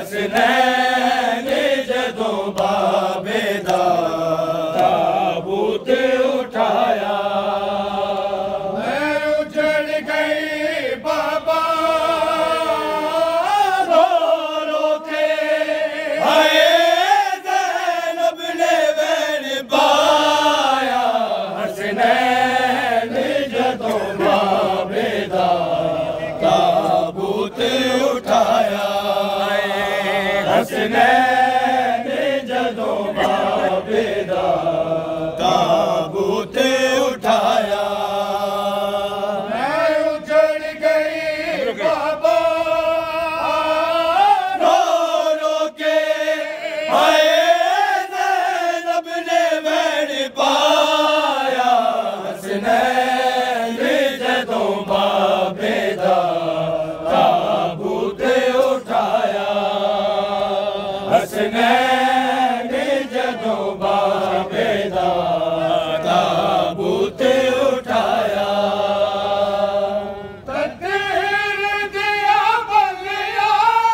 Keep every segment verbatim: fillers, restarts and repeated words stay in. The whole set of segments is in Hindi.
हसनैन जदों बाबे दा ताबूत उठाया, मैं उजड़ गई बाबा रो रो के, हाय ज़ैनब ने वैन पाया। हसनैन जदों बाबे दा ताबूत उठाया, हसनैन जदों बाबे दा ताबूत उठाया, मैं उजड़ गई बाबा रो रो के, हाय ज़ैनब ने वैन पाया। हसनैन जदों बाबे दा ताबूत उठाया, हसनैन जदों बाबे दा ताबूत उठाया। तकदीर दिया बलिया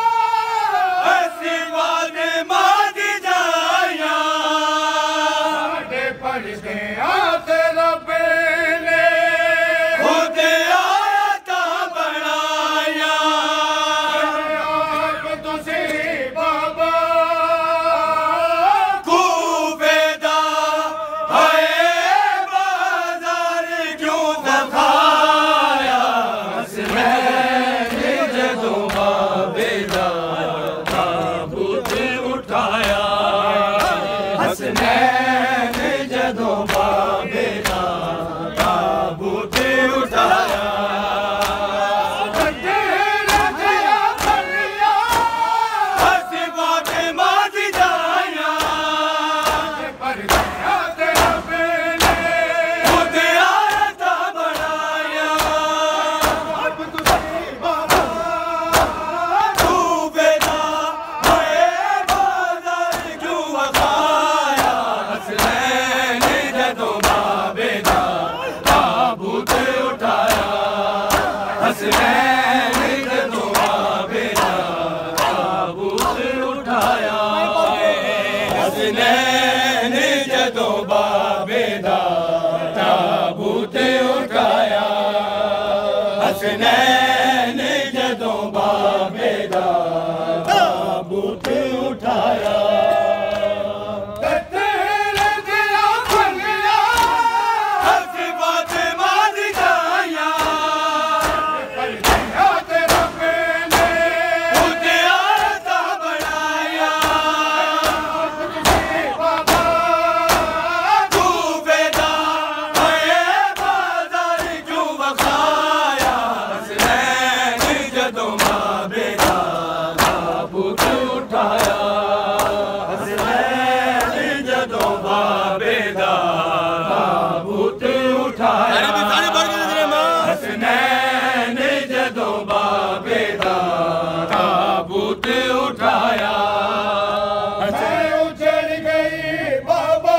आशीर्वाद मांग जाया, साडे पढ़दे आते रब ने खुद आयता बनाया। आप तुसी बाबा हसनैन जदों बाबे दा ताबूत उठाया, तकदीर दिया बलिया आशीर्वाद मांग जाया, परदे आते रब ने खुद आयता बनाया। अब तुसी बाबा तू बेदा होए बाजार क्यों वखाया। हसनैन जदों बाबे दा ताबूत उठाया, हसनैन जदों बाबे दा ताबूत उठाया, हसनैन जदों बाबे दा ताबूत उठाया, हसनैन जदों बाबे दा ताबूत उठाया। तकदीर दिया बलिया आशीर्वाद मांग जाया, परदे आते रब ने खुद आयता बनाया। बाबा तू बेदा होए बाजार क्यों वखाया। हसनैन जदों बाबे दा ताबूत उठाया, हसनैन जदों बाबे दा ताबूत उठाया, हसनैन जदों बाबे दा ताबूत उठाया। मैं उजड़ गई बाबा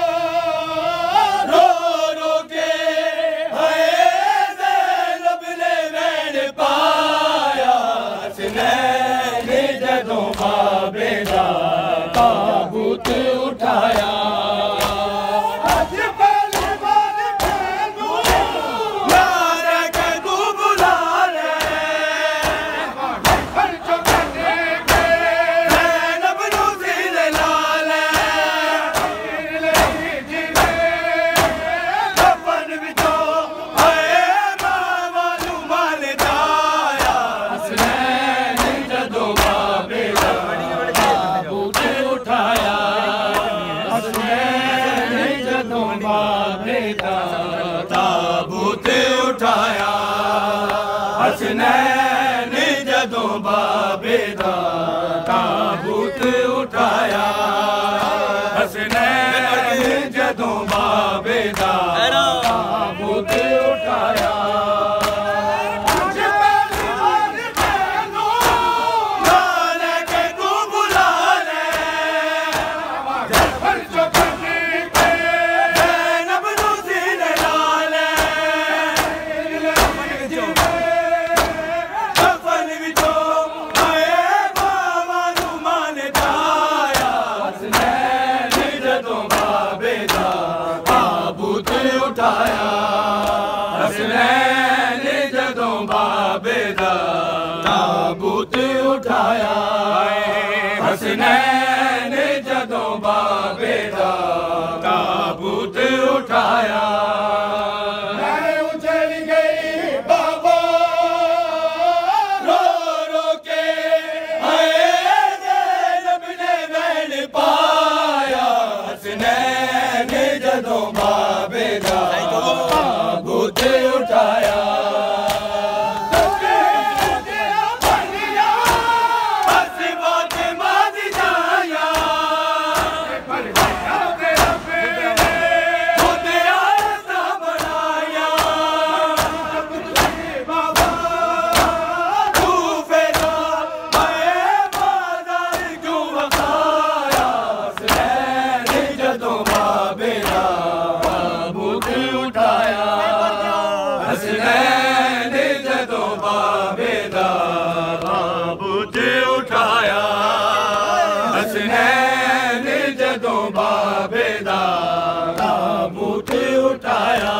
रो रो के, हाय ज़ैनब ने वैन पाया। हसनैन जदों बाबे दा ताबूत उठाया, अज पहलवान मैनू नारे के तू बुला ले, हर जो कहने उठाया हसनैन जदों बाबे दा ताबूत उठाया मैं उछल गई बाबा रो रो के हाय ज़ैनब ने वैन पाया हसनैन जदों बाबे दा ताबूत उठाया हसनैन जदों बाबे दा ताबूत उठाया हसनैन जदों बाबे दा ताबूत उठाया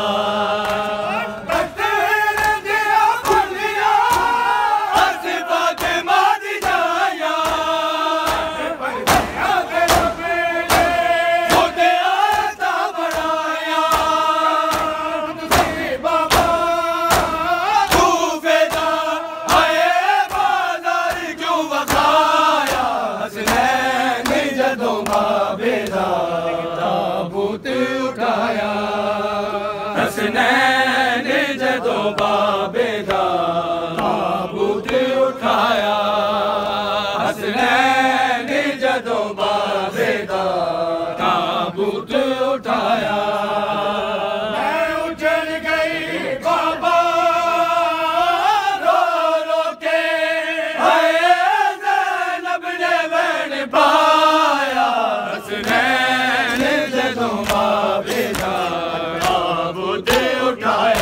ताबूत उठाया हसनैन जदों बाबे दा ताबूत उठाया हसनैन जदों बाबे दा ताबूत उठाया मैं उछल गई बाबा रो रो के हाय ज़ैनब ने वैन पाया हसनैन जदों बाबे दा ताबूत उठाया